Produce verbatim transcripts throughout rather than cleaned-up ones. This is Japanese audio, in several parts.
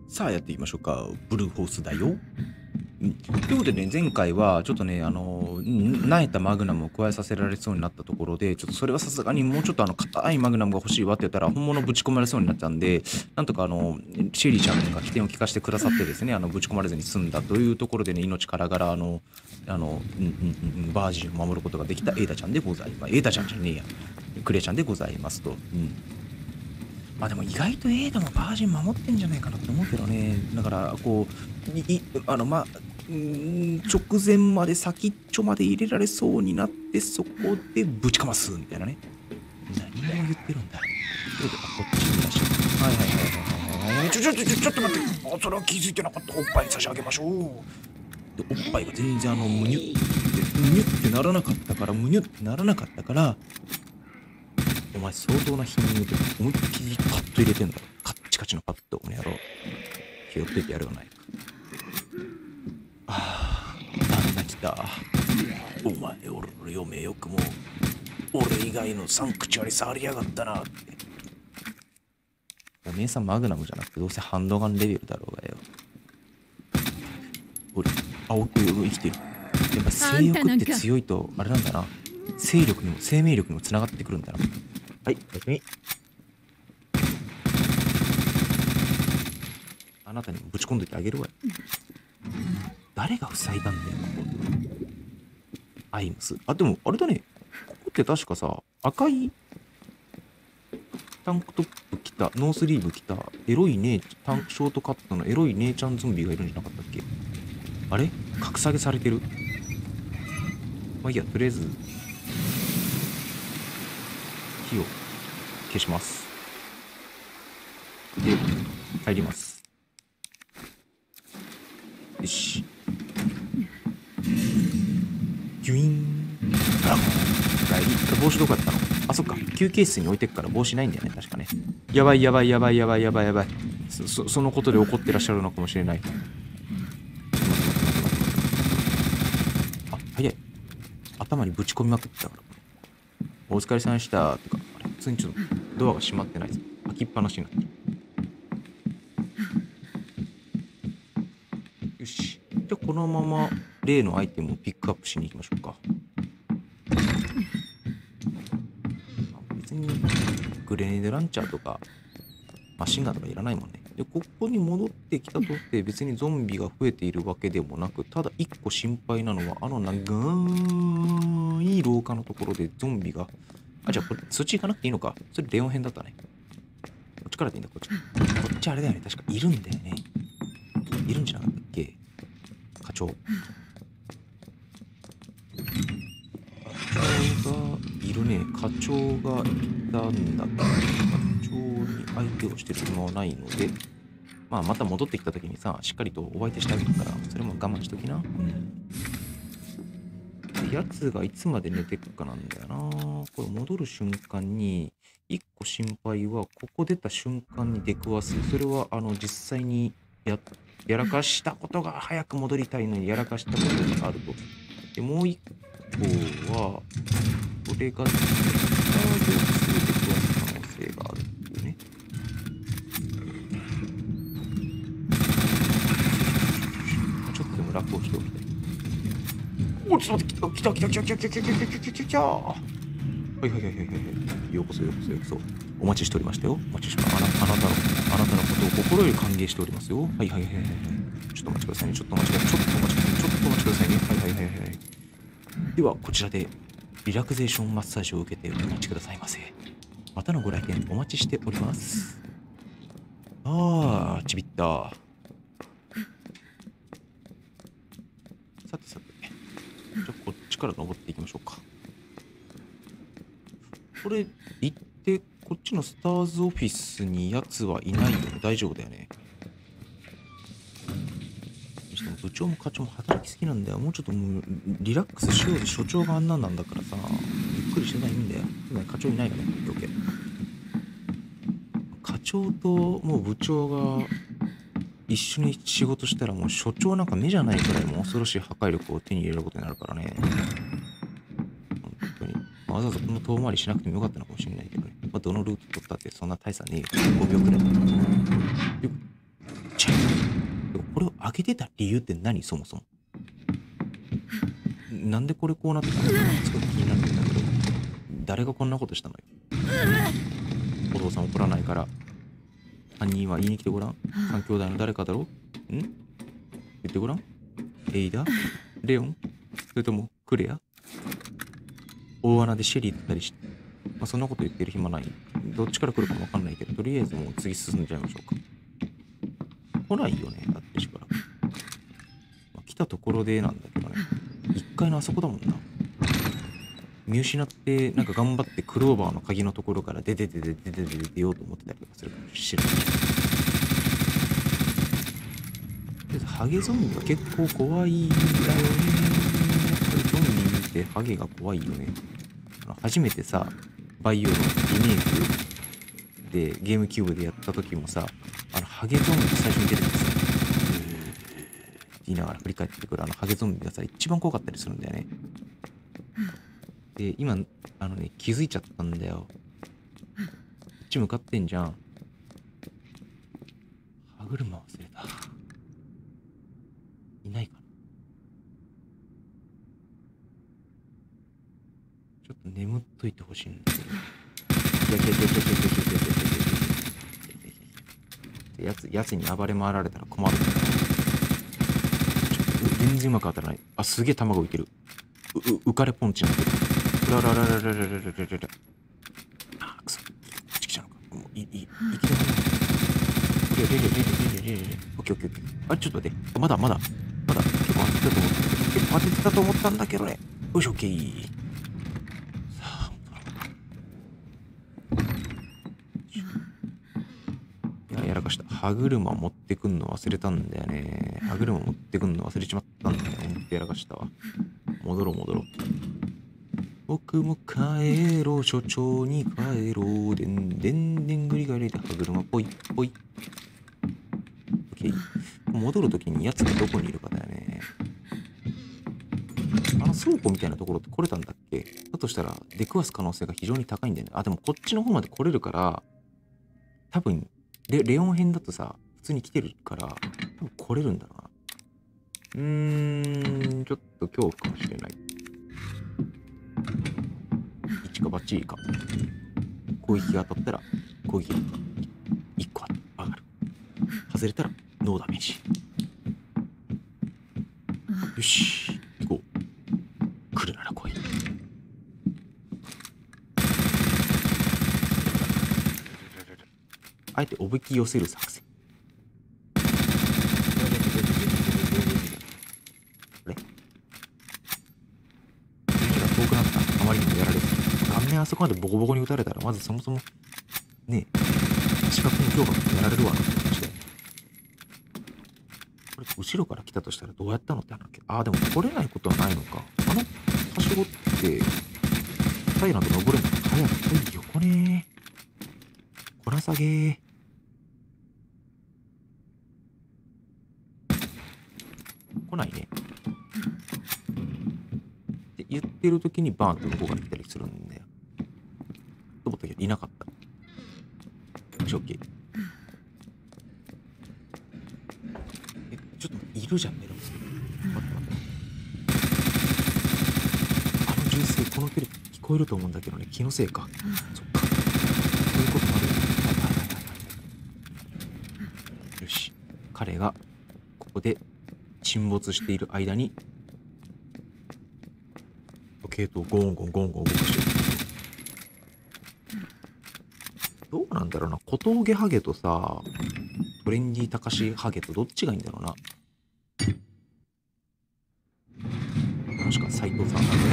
さあやっていきましょうか。ブルーホースだよ。うん。ということでね、前回はちょっとね、あの、ん慣れたマグナムを加えさせられそうになったところで、ちょっとそれはさすがにもうちょっとあの硬いマグナムが欲しいわって言ったら、本物ぶち込まれそうになっちゃうんで、なんとかあの、シェリーちゃんが起点を聞かせてくださってですね、あのぶち込まれずに済んだというところでね、命からがらあの、あの、うんうんうん、バージンを守ることができたエータちゃんでございます。エータちゃんじゃねえや。クレアちゃんでございますと。うん。まあでも意外と A でもバージン守ってんじゃないかなって思うけどね。だからこう、いいあのまあ、うーん直前まで先っちょまで入れられそうになって、そこでぶちかますみたいなね。何を言ってるんだ。それで、あ、こっちにいらっしゃる。はいはいはいはいはいはい。ちょちょちょちょちょっと待って。あ、それは気づいてなかった。おっぱいに差し上げましょう。で、おっぱいが全然あの、むにゅって、むにゅってならなかったから、むにゅってならなかったから、お前相当な貧乳で思いっきりパッと入れてんだろ。カッチカチのパッと、この野郎。拾っててやるよないか。ああ、旦那来た。お前、俺の嫁よくも、俺以外のサンクチュアリ触りやがったなって。おめえさんマグナムじゃなくてどうせハンドガンレベルだろうがよ。俺、あ、お、お、生きてる。やっぱ性欲って強いと、あれなんだな。勢力にも、生命力にもつながってくるんだな。はい、おやすみ。あなたにもぶち込んどいてあげるわよ。誰が塞いだんだよ、ここ。アイムス。あ、でも、あれだね。ここって確かさ、赤いタンクトップ着た、ノースリーブ着た、エロい姉、タンクショートカットのエロい姉ちゃんゾンビがいるんじゃなかったっけ？あれ格下げされてる？まあいいや、とりあえず、火を消します。で、入ります。よし。ギュイーン。あら、帰り。これ帽子どこやったの？あ、そっか。休憩室に置いてくから帽子ないんだよね、確かね。やばいやばいやばいやばいやばいやばい。そ、そそのことで怒ってらっしゃるのかもしれない。あ、早い。頭にぶち込みまくってたから。お疲れさんでした。とか、あれ、普通にちょっとドアが閉まってないです。開きっぱなしになってる。よし。じゃあこのまま例のアイテムをピックアップしに行きましょうか。別にグレネードランチャーとかマシンガンとかいらないもんね。で、ここに戻ってきたとって別にゾンビが増えているわけでもなく、ただ一個心配なのはあの長い廊下のところでゾンビが、あ、じゃあこれそっち行かなくていいのか。それレオン編だったね。こっちからでいいんだ、こっち。こっちあれだよね。確かいるんだよね。いるんじゃなかったっけ？課長。課長がいるね。課長がいたんだから、課長に相手をしてる暇はないので、まあまた戻ってきた時にさ、しっかりとお相手してあげるから、それも我慢しときな。うん。やつがいつまで寝てっかなんだよな。これ戻る瞬間に、一個心配は、ここ出た瞬間に出くわす。それは、あの、実際にや、やらかしたことが早く戻りたいのにやらかしたことがあると。で、もう一個は、これが、ターゲットで出くわす可能性があるっていうね。ちょっとでも楽をしておきたい。お、ちょっと待って、来た来た来た来た来た来た来た来た来た来た。はいはいはいはいはい。ようこそようこそようこそ。お待ちしておりましたよ。お待ちしてあな、あなたの、あなたのことを心より歓迎しておりますよ。はいはいはいはいはい。ちょっとお待ちくださいね。ちょっとお待ちください。ちょっとお待ちください。ちょっとお待ちくださいね。はいはいはいはい。では、こちらでリラクゼーションマッサージを受けてお待ちくださいませ。またのご来店お待ちしております。あー、ちびった。さてさて。じゃあ、こっちから登っていきましょうか。これ、行って、こっちのスターズオフィスにやつはいないよね。大丈夫だよね。にしても部長も課長も働きすぎなんだよ。もうちょっともうリラックスしようぜ。所長があんなんなんだからさ。ゆっくりしてないんだよ。今課長いないからね。オッケー。課長ともう部長が一緒に仕事したらもう所長なんか目じゃないくらいもう恐ろしい破壊力を手に入れることになるからね。本当に。わざわざこんな遠回りしなくてもよかったのかもしれないけどね。まあ、どのルート取ったってそんな大差ねえよ。ごびょうくらい。よっ。チェッけてた理由って何そもそも。なんでこれこうなったの？すごい気になるんだけど、誰がこんなことしたのよ。お父さん怒らないから。犯人は言いに来てごらん。三兄弟の誰かだろ？ん？言ってごらん。エイダ？レオン？それともクレア？大穴でシェリーだったりして。まあ、そんなこと言ってる暇ない。どっちから来るかもわかんないけど、とりあえずもう次進んじゃいましょうか。来ないよね、だってしばらく。まあ、来たところでなんだけどね。いっかいのあそこだもんな。見失って、なんか頑張ってクローバーの鍵のところから出て出て出て出て出ようと思ってたりとかするかもしれない。とりあえずハゲゾンビは結構怖いんだよね。やっぱりゾンビ見てハゲが怖いよね。初めてさ、バイオのリメイクでゲームキューブでやった時もさ、あのハゲゾンビ最初に出てきてさ、って言いながら振り返ってくるあのハゲゾンビがさ、一番怖かったりするんだよね。で、今、あのね、気づいちゃったんだよ。こっち向かってんじゃん。歯車忘れた。いないかな。ちょっと眠っといてほしいんだけど。いやいやいやいやいやいやいやいやいやいや。やつ、やつに暴れ回られたら困る。ちょっと全然うまく当たらない。あ、すげえ卵浮いてる。う、う、浮かれポンチになってる。うらららららららららら。あ、くそ。こっち来ちゃうのか。もう、い、い、いきなり。レレレレレレレレレレ。オッケーオッケーオッケー。あ、ちょっと待って。まだまだ。まだ。結構当てたと思った。結構当ててたと思ったんだけどね。よし、オッケー。さあ、いや、やらかした。歯車持ってくんの忘れたんだよね。歯車持ってくんの忘れちまったんだよ。ほんとやらかしたわ。戻ろう戻ろう。僕も帰ろう、所長に帰ろう。でんでんでんぐりがりで歯車ぽいぽい。オッケー。戻るときにやつがどこにいるかだよね。あの倉庫みたいなところって来れたんだっけ？だとしたら出くわす可能性が非常に高いんだよね。あ、でもこっちの方まで来れるから、多分、レ、レオン編だとさ、普通に来てるから、多分来れるんだろうな。うーん、ちょっと恐怖かもしれない。一かバッチリか。攻撃が当たったら、攻撃がいっこ上がる。外れたら、ノーダメージ。よし、行こう。来るなら来い。あえておびき寄せる作戦。あれ？敵が遠くなった。あまりにもやられて。顔面あそこまでボコボコに撃たれたら、まずそもそも、ねえ、視覚に強化もやられるわなって感じで。これ、後ろから来たとしたらどうやったのって話だっけ？ああ、でも来れないことはないのか。あの、はしごって、平らと登れんのか。早く来いよ、こねー。こらさげー。来ないね。って言ってる時にバーンって向こうから来たりするんだよ。と思ったけどいなかった。よし、オッケー。え、ちょっといるじゃん、メロン。待って待って。あの銃声、この距離聞こえると思うんだけどね、気のせいか。そっか。そういうこともあるよね。はいはいはいはい。よし。彼がここで沈没している間に時計とゴンゴンゴンゴン動かしてる。どうなんだろうな。小峠ハゲとさ、トレンディ高しハゲとどっちがいいんだろうな。もしくは斎藤さんハゲ。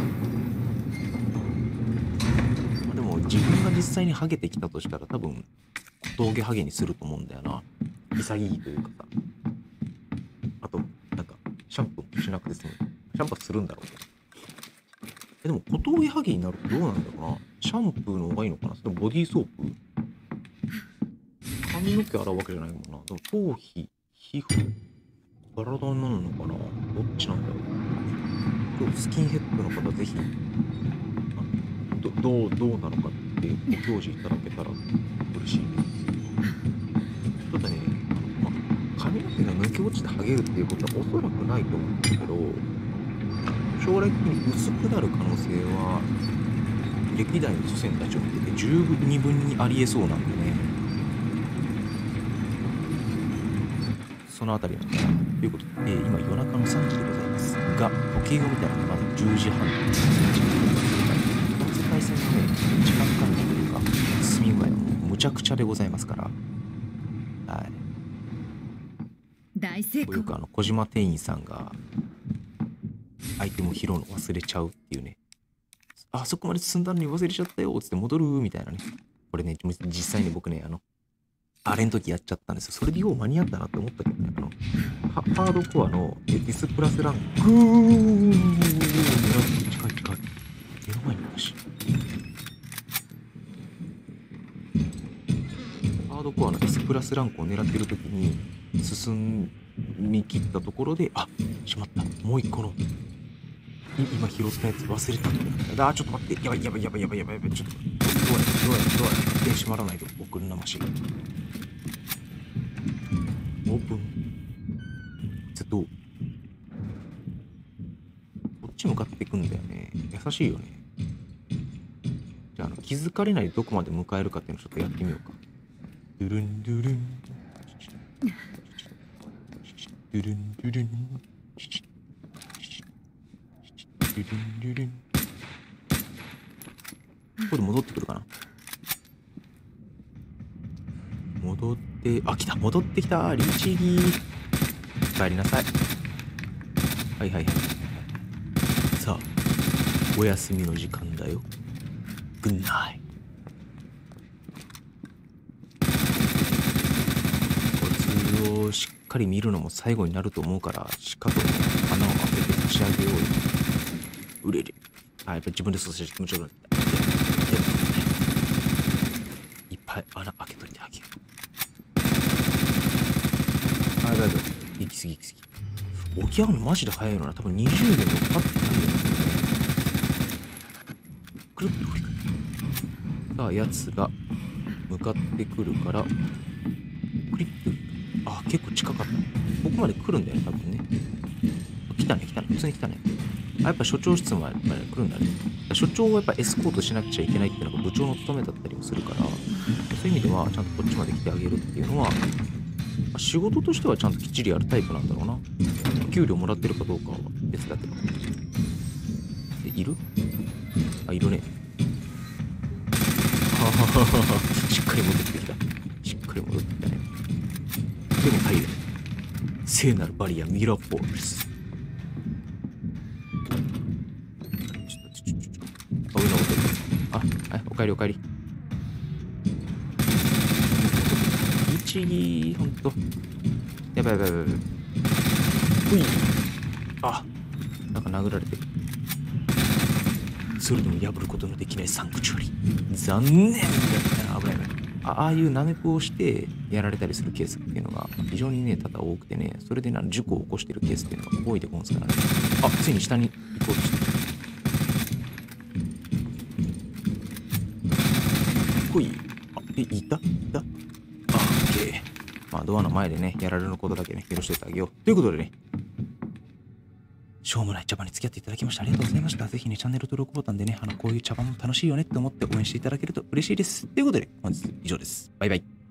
まあ、でも自分が実際にハゲてきたとしたら多分小峠ハゲにすると思うんだよな。潔いというかさ。あと、なんか、シャンプーしなくて済む。シャンプーするんだろうけど。え、でも小峠ハゲになるとどうなんだろうな。シャンプーの方がいいのかな。それともボディーソープ？髪の毛洗うわけじゃないもんな。でも頭皮、皮膚、体になるのかな。どっちなんだろう。今日スキンヘッドの方ぜひ、あどどう、どうなのかってご教示いただけたら嬉しいです。ちょっとね、あの、まあ、髪の毛手が抜け落ちて剥げるっていうことはおそらくないと思うんですけど、将来的に薄くなる可能性は、歴代の祖先たちを見てて十二分にありえそうなんでね、そのあたりなんだな。ということで、えー今夜中のさんじでございますが、時計を見たらまだじゅうじはん。この世界線のね、時間管理というか、進み具合はもうむちゃくちゃでございますから、はい。 大成功。 よくあの、小島店員さんが、アイテムを拾うの忘れちゃうっていうね、あそこまで進んだのに忘れちゃったよ、つって戻るみたいなね。これね、実際に僕ね、あの、あれの時やっちゃったんですよ。それでよう間に合ったなって思ったけどね、あの、ハハードコアのエティスプラスランク、グー狙って近い近い。目の前にいるし。ハードコアの S プラスランクを狙ってる時に進み切ったところで、あ、しまった。もう一個の。今拾ったやつ忘れたんだ。あー、ちょっと待って。やばいやばいやばいやばいやばいやばい。ちょっと。どうやどうやどうや勝手に閉まらないで送るなまし。オープン。ずっと。こっち向かっていくんだよね。優しいよね。じゃあ、あの気づかれないでどこまで迎えるかっていうのをちょっとやってみようか。ドゥルンドゥルン。ドゥルンドゥルン。ルルンルルン。ここで戻ってくるかな。戻って、あ、来た、戻ってきた。律儀。帰りなさい。はいはいはい。さあ、お休みの時間だよ。グッナイ。コツをしっかり見るのも最後になると思うから、しっかり穴を開けて差し上げようよ。売れる。あ、やっぱ自分で操作して気持ちよくなった。いっぱい穴開けといてあげる。あ、だいぶ。行き過ぎ行き過ぎ。起き上がるのマジで早いのな。多分にじゅうねんもかかってないんだよね。くるっと振り返る。さあ、やつが向かってくるから、クリップ。あ、結構近かった。ここまで来るんだよね、多分ね。来たね、来たね。普通に来たね。あ、やっぱ所長室まで来るんだね。所長をやっぱエスコートしなくちゃいけないっていうのが部長の務めだったりもするから、そういう意味ではちゃんとこっちまで来てあげるっていうのは、仕事としてはちゃんときっちりやるタイプなんだろうな。給料もらってるかどうかは別だけど。え、いる？あ、いるね。はははは。しっかり戻ってきた。しっかり戻ってきたね。でも入れ。聖なるバリアミラーフォース。あ、はい、おかえりおかえり。律儀、ほんと。やばいやばいやばいやばい。ほい。あ、なんか殴られてる。それでも破ることのできないサンクチュアリ。残念だったな、危ない危ない。あ、ああいうナメプをしてやられたりするケースっていうのが非常にね、多々多くてね、それでな事故を起こしてるケースっていうのが多いでごんすからね。あ、ついに下に行こうとしてる。ほい。あ、え、いたいたあ、オッケー。まあ、ドアの前でね、やられることだけね、許しておいてあげよう。ということでね、しょうもない茶番に付き合っていただきましてありがとうございました。ぜひね、チャンネル登録ボタンでね、あの、こういう茶番も楽しいよねって思って応援していただけると嬉しいです。ということで、本日以上です。バイバイ。